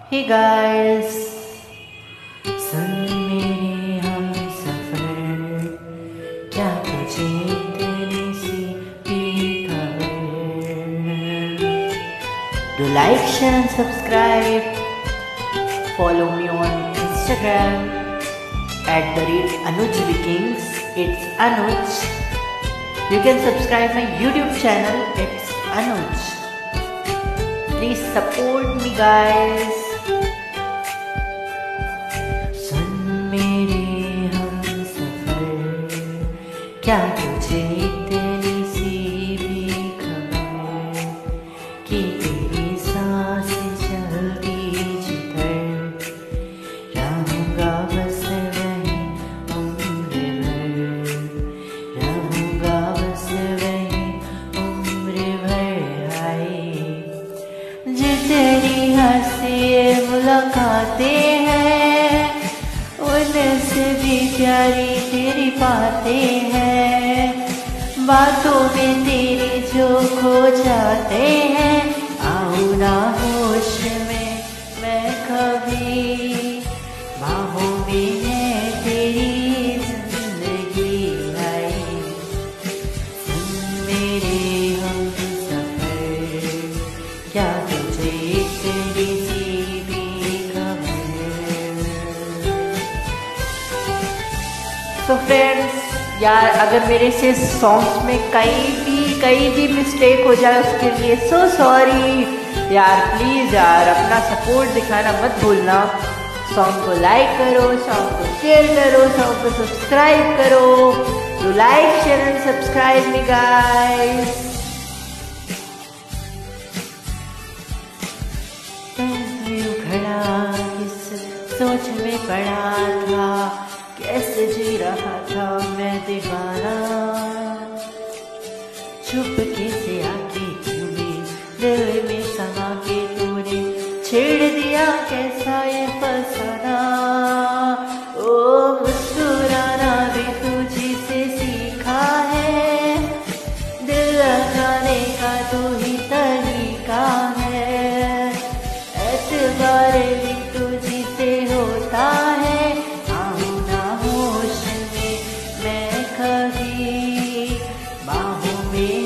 Hey guys, सुन मेरे हम सफर, क्या तुझे तेरी सी भी खबर? Do like, share and subscribe. Follow me on Instagram @AnujVikings. It's Anuj. You can subscribe my YouTube channel. It's Anuj. Please support me, guys. सुन मेरे हम सफर, क्या तुझे तेरी सी भी खबर कि तेरी सांस चलती जिधर, रहूंगा बस वहीं उम्र भर, रहूंगा बस वहीं उम्र भर। आए जितनी हंसी मुलाकातें हैं, उनसे भी प्यारी तेरी बातें हैं, बातों में तेरी जो खो जाते हैं। आऊँ ना होश में मैं कभी, बाहों में है तेरी जिंदगी आई। सुन मेरे हम सफर, क्या तुझे तेरी सी भी खबर? तो फ्रेंड्स यार, अगर मेरे से सॉन्ग्स में कहीं भी मिस्टेक हो जाए उसके लिए सो सॉरी यार। प्लीज़ यार, अपना सपोर्ट दिखाना मत भूलना। सॉन्ग को लाइक करो, सॉन्ग को शेयर करो, सॉन्ग को सब्सक्राइब करो। तो like, share and subscribe me guys. खड़ा किस सोच में पड़ा था, कैसे जी रहा था मैं दीवाना। चुपके से आके तूने दिल में समा के तूने छेड़ दिया कैसा ये फसाना। ओ मुस्कुराना भी तुझी से सीखा है, दिल लगाने का तू ही तरीका है। एतबार भी तुझी से होता है, आऊँ ना होश में मैं कभी, बाहों में